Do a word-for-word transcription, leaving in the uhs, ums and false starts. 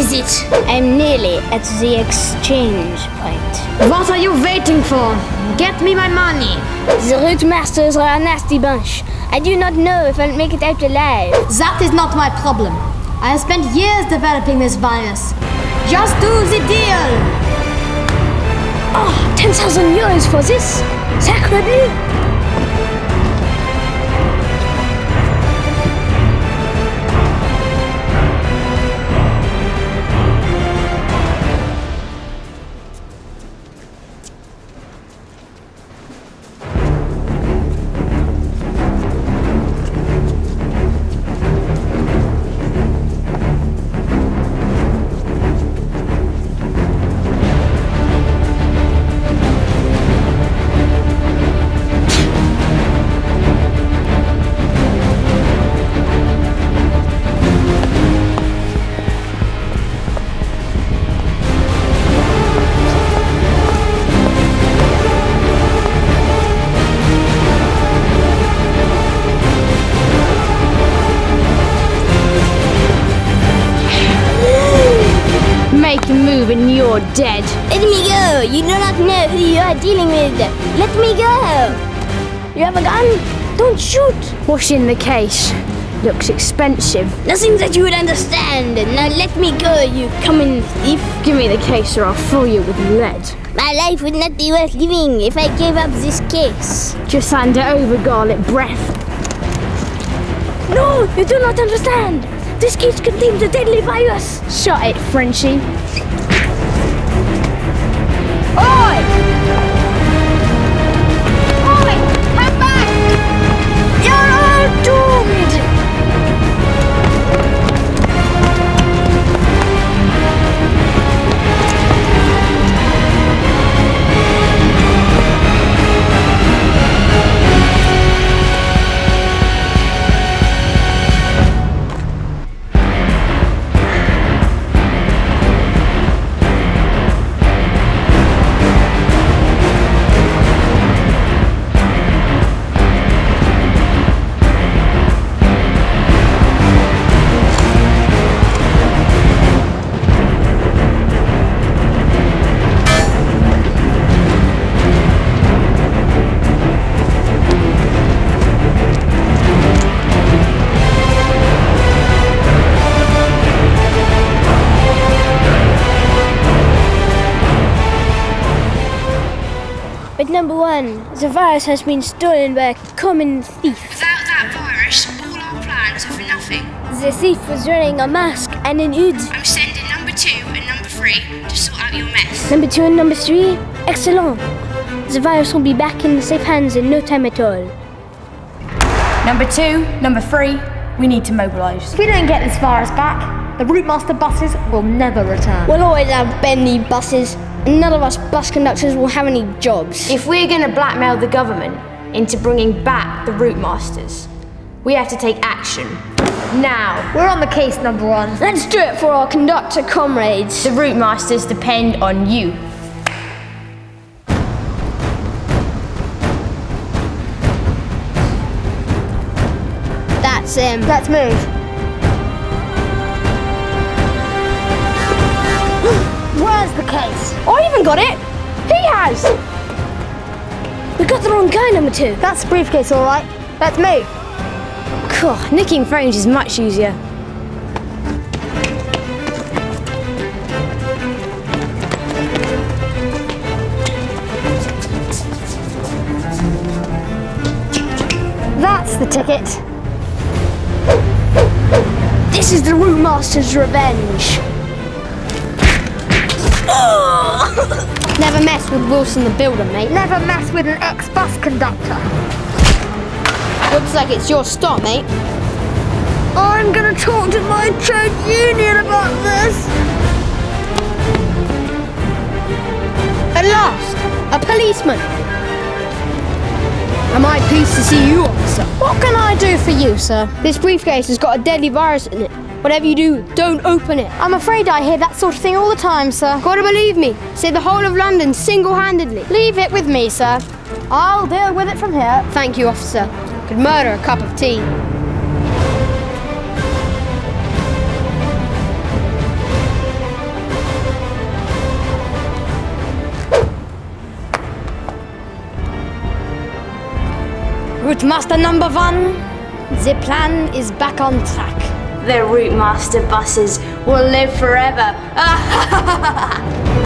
is it? I'm nearly at the exchange point. What are you waiting for? Get me my money. The Routemasters are a nasty bunch. I do not know if I'll make it out alive. That is not my problem. I have spent years developing this virus. Just do the deal. Oh, ten thousand euros for this? Sacre bleu! Make a move and you're dead. Let me go! You do not know who you are dealing with. Let me go! You have a gun? Don't shoot! What's in the case? Looks expensive. Nothing that you would understand. Now let me go, you common thief. Give me the case or I'll fill you with lead. My life would not be worth living if I gave up this case. Just hand it over, garlic breath. No, you do not understand. This case contains a deadly virus. Shut it, Frenchie. Oi! Oi! Come back! You're all doomed! But number one, the virus has been stolen by a common thief. Without that virus, all our plans are for nothing. The thief was wearing a mask and an hood. I'm sending number two and number three to sort out your mess. Number two and number three, excellent. The virus will be back in safe hands in no time at all. Number two, number three, we need to mobilise. If we don't get this virus back, the Routemasters buses will never return. We'll always have bendy buses, and none of us bus conductors will have any jobs. If we're going to blackmail the government into bringing back the Routemasters, we have to take action. Now. We're on the case, number one. Let's do it for our conductor comrades. The Routemasters depend on you. That's him. Let's move. Where's the case? I haven't got it. He has. We got the wrong guy, number two. That's the briefcase, all right. Let's move. God, nicking phones is much easier. That's the ticket. This is the Routemasters' revenge. Never mess with Wilson the Builder, mate. Never mess with an ex-bus conductor. Looks like it's your stop, mate. I'm gonna talk to my trade union about this. At last, a policeman. Am I pleased to see you, officer? What can I do for you, sir? This briefcase has got a deadly virus in it. Whatever you do, don't open it. I'm afraid I hear that sort of thing all the time, sir. Gotta believe me. Say the whole of London single-handedly. Leave it with me, sir. I'll deal with it from here. Thank you, officer. Could murder a cup of tea. Routemaster number one, the plan is back on track. The Routemaster buses will live forever.